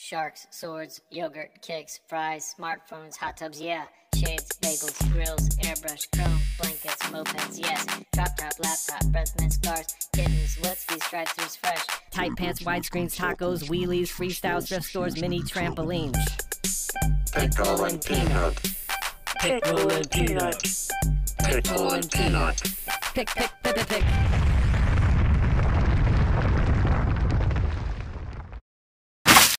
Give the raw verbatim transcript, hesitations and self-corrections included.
Sharks, swords, yogurt, kicks, fries, smartphones, hot tubs, yeah. Shades, bagels, grills, airbrush, chrome, blankets, mopeds, yes. Drop top, laptop, breath mints, cars, kittens, what's these drive-thrus fresh? Tight pants, widescreens, tacos, wheelies, freestyles, thrift stores, mini trampolines. Pickle and peanut. Pickle and peanut. Pickle and peanut. Pick, pick, pick, pick, pick.